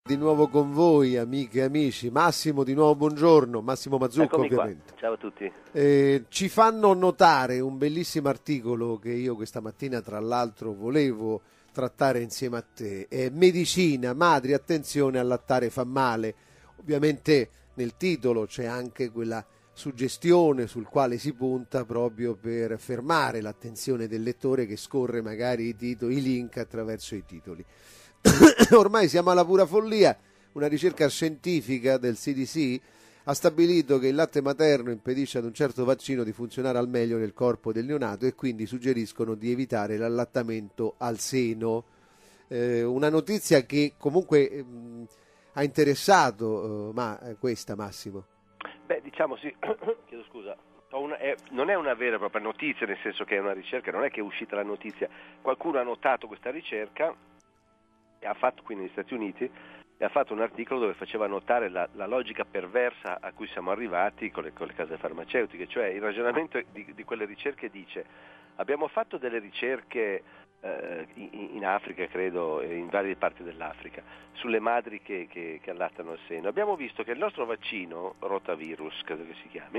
Di nuovo con voi, amiche e amici. Massimo, di nuovo buongiorno. Massimo Mazzucco, Eccomi ovviamente. Qua. Ciao a tutti. Ci fanno notare un bellissimo articolo che io questa mattina, tra l'altro, volevo trattare insieme a te. È Medicina, madri, attenzione, allattare fa male. Ovviamente nel titolo c'è anche quella suggestione sul quale si punta proprio per fermare l'attenzione del lettore che scorre magari i link attraverso i titoli. Ormai siamo alla pura follia. Una ricerca scientifica del CDC ha stabilito che il latte materno impedisce ad un certo vaccino di funzionare al meglio nel corpo del neonato e quindi suggeriscono di evitare l'allattamento al seno. Una notizia che comunque ha interessato questa, Massimo. Beh, diciamo sì, chiedo scusa. Non è una vera e propria notizia, nel senso che è una ricerca, non è che è uscita la notizia. Qualcuno ha notato questa ricerca e ha fatto qui negli Stati Uniti e ha fatto un articolo dove faceva notare la logica perversa a cui siamo arrivati con le case farmaceutiche, cioè il ragionamento di quelle ricerche dice: abbiamo fatto delle ricerche in Africa, credo, in varie parti dell'Africa, sulle madri che allattano al seno. Abbiamo visto che il nostro vaccino, rotavirus, credo che si chiami,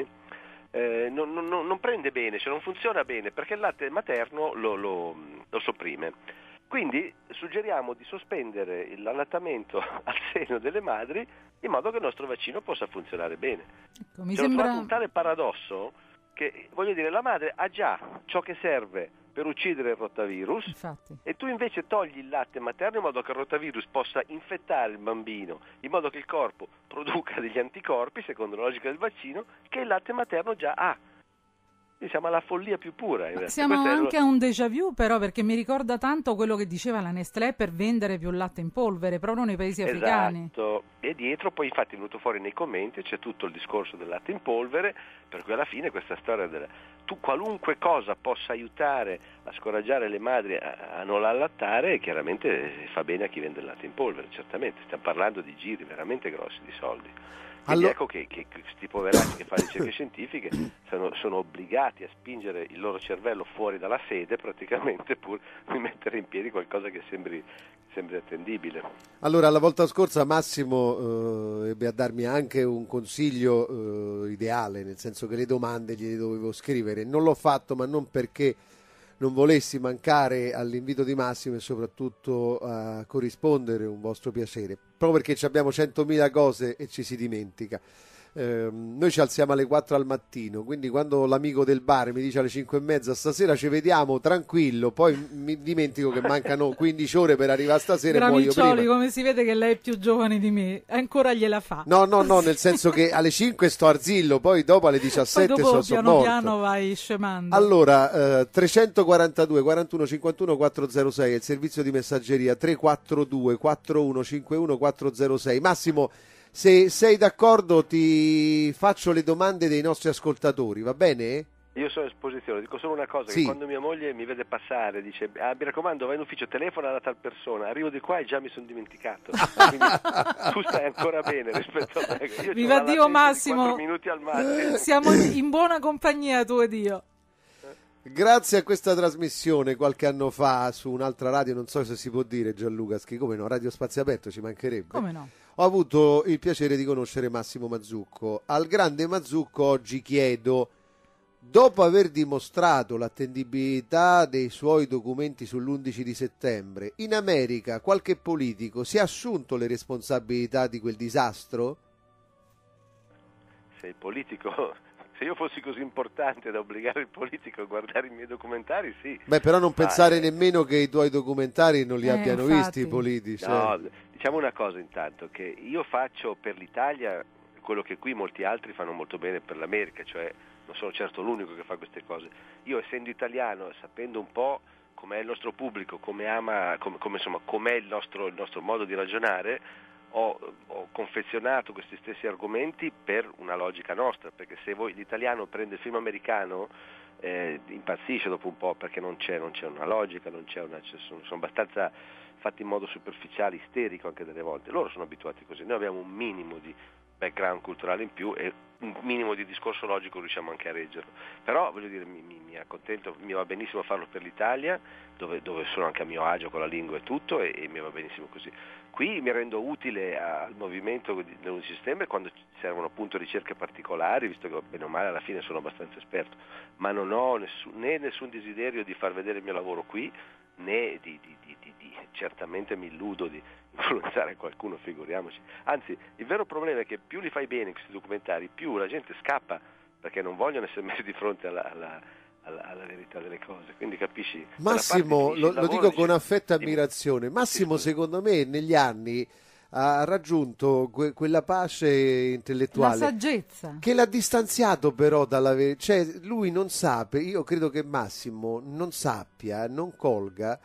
non prende bene, cioè non funziona bene, perché il latte materno lo sopprime. Quindi suggeriamo di sospendere l'allattamento al seno delle madri in modo che il nostro vaccino possa funzionare bene. Ecco, mi Ho sembra trovato un tale paradosso che, voglio dire, la madre ha già ciò che serve per uccidere il rotavirus. infatti. E tu invece togli il latte materno in modo che il rotavirus possa infettare il bambino, in modo che il corpo produca degli anticorpi, secondo la logica del vaccino, che il latte materno già ha. Quindi siamo alla follia più pura. Siamo anche a un déjà vu, però, perché mi ricorda tanto quello che diceva la Nestlé per vendere più latte in polvere, proprio nei paesi africani. Esatto, e dietro poi infatti è venuto fuori nei commenti, c'è tutto il discorso del latte in polvere, per cui alla fine questa storia tu qualunque cosa possa aiutare a scoraggiare le madri a non allattare, chiaramente fa bene a chi vende il latte in polvere, certamente, stiamo parlando di giri veramente grossi di soldi. Quindi ecco che questi poveracci che fanno ricerche scientifiche sono obbligati a spingere il loro cervello fuori dalla sede praticamente pur di mettere in piedi qualcosa che sembri attendibile. Allora, la volta scorsa Massimo ebbe a darmi anche un consiglio ideale, nel senso che le domande gliele dovevo scrivere. Non l'ho fatto, ma non perché non volessi mancare all'invito di Massimo e soprattutto a corrispondere un vostro piacere, proprio perché abbiamo 100.000 cose e ci si dimentica. Noi ci alziamo alle 4 al mattino, quindi quando l'amico del bar mi dice alle 5:30 stasera ci vediamo, tranquillo, poi mi dimentico che mancano 15 ore per arrivare stasera e muoio prima. Come si vede che lei è più giovane di me, ancora gliela fa. No, nel senso che alle 5 sto Arzillo, poi dopo alle 17 poi dopo, sono piano morto. piano vai scemando. Allora, 342 41 51 406 è il servizio di messaggeria, 342 41 51 406. Massimo, se sei d'accordo ti faccio le domande dei nostri ascoltatori, va bene? Io sono a esposizione, dico solo una cosa, sì. Che quando mia moglie mi vede passare dice: mi raccomando, vai in ufficio, telefona alla tal persona, arrivo di qua e già mi sono dimenticato. Quindi tu stai ancora bene rispetto a me. Io Viva Dio, Massimo, 4 minuti al massimo. Siamo in buona compagnia tu ed io. Grazie a questa trasmissione qualche anno fa su un'altra radio, non so se si può dire, Gianluca, come no, Radio Spazio Aperto, ci mancherebbe. Come no? Ho avuto il piacere di conoscere Massimo Mazzucco. Al grande Mazzucco oggi chiedo: dopo aver dimostrato l'attendibilità dei suoi documenti sull'11 di settembre, in America qualche politico si è assunto le responsabilità di quel disastro? Se io fossi così importante da obbligare il politico a guardare i miei documentari, sì. Beh, però non pensare nemmeno che i tuoi documentari non li abbiano visti i politici. No, diciamo una cosa intanto, che io faccio per l'Italia quello che qui molti altri fanno molto bene per l'America, cioè non sono certo l'unico che fa queste cose. Io, essendo italiano, sapendo un po' com'è il nostro pubblico, com'è il nostro modo di ragionare, ho confezionato questi stessi argomenti per una logica nostra, perché se l'italiano prende il film americano impazzisce dopo un po', perché non c'è una logica, sono abbastanza fatti in modo superficiale, isterico anche delle volte. Loro sono abituati così, noi abbiamo un minimo di background culturale in più e un minimo di discorso logico riusciamo anche a reggerlo. Però voglio dire, mi accontento, mi va benissimo farlo per l'Italia, dove sono anche a mio agio con la lingua e tutto, e mi va benissimo così. Qui mi rendo utile al movimento dell'11 settembre quando ci servono appunto ricerche particolari, visto che bene o male alla fine sono abbastanza esperto, ma non ho nessun desiderio di far vedere il mio lavoro qui, né certamente mi illudo di influenzare qualcuno, figuriamoci. Anzi, il vero problema è che più li fai bene questi documentari, più la gente scappa, perché non vogliono essere messi di fronte alla verità delle cose. Quindi capisci? Massimo, lo dico con affetto e ammirazione, Massimo secondo me negli anni ha raggiunto quella pace intellettuale, la saggezza, che l'ha distanziato però dalla verità. Cioè lui non sa, io credo che Massimo non sappia, non colga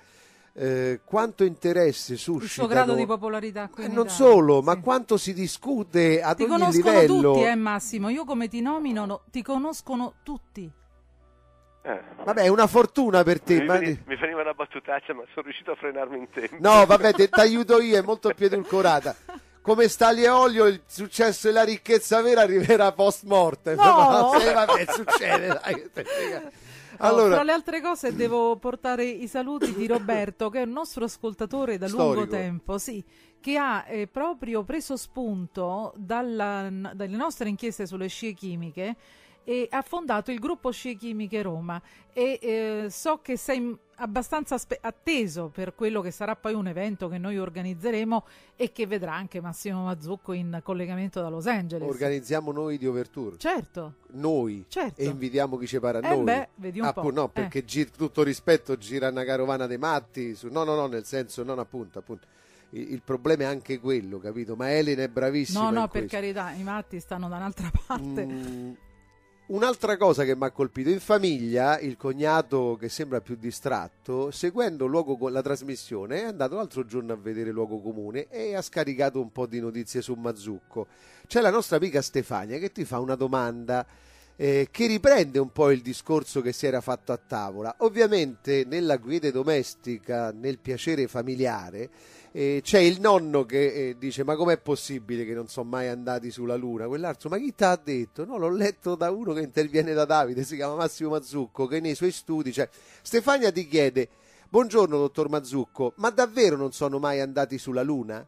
quanto interesse suscita, il suo grado di popolarità qui in non Italia. solo, Sì. ma quanto si discute ad ti ogni conoscono livello. tutti, Massimo, io come ti nomino ti conoscono tutti. Vabbè, è una fortuna per te. Mi veniva una battutaccia, ma sono riuscito a frenarmi in tempo. No, vabbè, ti aiuto io, è molto più edulcorata. Come Stagli e Olio, il successo e la ricchezza vera arriverà post mortem. No! Vabbè, succede, dai. Allora, tra le altre cose devo portare i saluti di Roberto, che è un nostro ascoltatore da lungo tempo, sì, che ha proprio preso spunto dalle nostre inchieste sulle scie chimiche e ha fondato il gruppo Scie Chimiche Roma, e so che sei abbastanza atteso per quello che sarà poi un evento che noi organizzeremo e che vedrà anche Massimo Mazzucco in collegamento da Los Angeles. Organizziamo noi di Overture. Certo. Noi. Certo. E invitiamo chi ci pare a noi. Beh, vedi un po'. No, perché tutto rispetto gira una carovana dei matti. No, nel senso, non appunto. Il problema è anche quello, capito? Ma Elena è bravissima. No, per carità, i matti stanno da un'altra parte. Un'altra cosa che mi ha colpito, in famiglia il cognato, che sembra più distratto, seguendo la trasmissione, è andato l'altro giorno a vedere Luogo Comune e ha scaricato un po' di notizie su Mazzucco. C'è la nostra amica Stefania che ti fa una domanda che riprende un po' il discorso che si era fatto a tavola. Ovviamente nella quiete domestica, nel piacere familiare, c'è il nonno che dice: ma com'è possibile che non sono mai andati sulla Luna? Quell'altro: ma chi t'ha detto? No, l'ho letto da uno che interviene da Davide, si chiama Massimo Mazzucco, che nei suoi studi, cioè, Stefania ti chiede: buongiorno dottor Mazzucco, ma davvero non sono mai andati sulla Luna?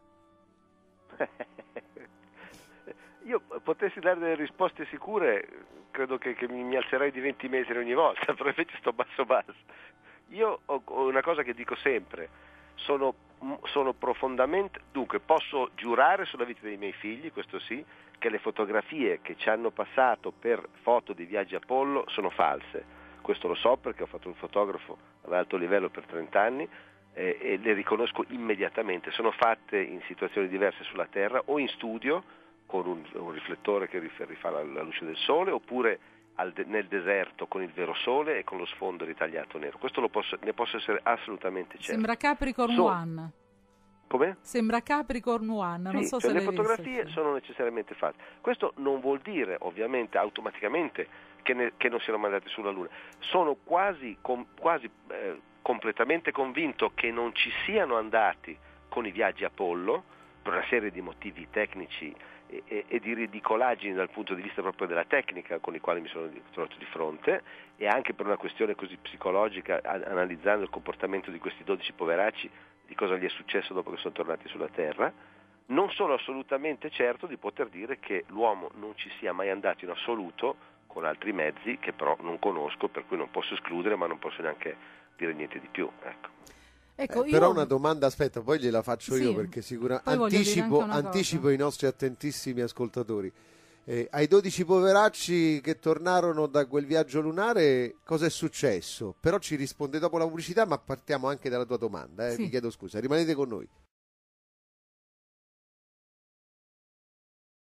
Io potessi dare delle risposte sicure, credo che mi alzerei di 20 metri ogni volta, però invece sto basso. Io ho una cosa che dico sempre: sono profondamente, dunque posso giurare sulla vita dei miei figli, questo sì, che le fotografie che ci hanno passato per foto di viaggi Apollo sono false. Questo lo so perché ho fatto un fotografo ad alto livello per 30 anni e le riconosco immediatamente. Sono fatte in situazioni diverse sulla Terra o in studio con un riflettore che rifà la luce del sole, oppure nel deserto con il vero sole e con lo sfondo ritagliato nero. Questo ne posso essere assolutamente certo. Sembra Capricorn One. Come? Sembra Capricorn One, non so se le fotografie sono necessariamente fatte. Questo non vuol dire ovviamente automaticamente che non siano mandati sulla Luna. Sono quasi completamente convinto che non ci siano andati con i viaggi Apollo per una serie di motivi tecnici e di ridicolaggini dal punto di vista proprio della tecnica con i quali mi sono trovato di fronte, e anche per una questione così psicologica, analizzando il comportamento di questi 12 poveracci, di cosa gli è successo dopo che sono tornati sulla Terra. Non sono assolutamente certo di poter dire che l'uomo non ci sia mai andato in assoluto con altri mezzi che però non conosco, per cui non posso escludere, ma non posso neanche dire niente di più, ecco. Però una domanda, aspetta, poi gliela faccio io, perché sicuramente anticipo i nostri attentissimi ascoltatori. Ai 12 poveracci che tornarono da quel viaggio lunare, cosa è successo? Però ci risponde dopo la pubblicità, ma partiamo anche dalla tua domanda, vi chiedo scusa, rimanete con noi.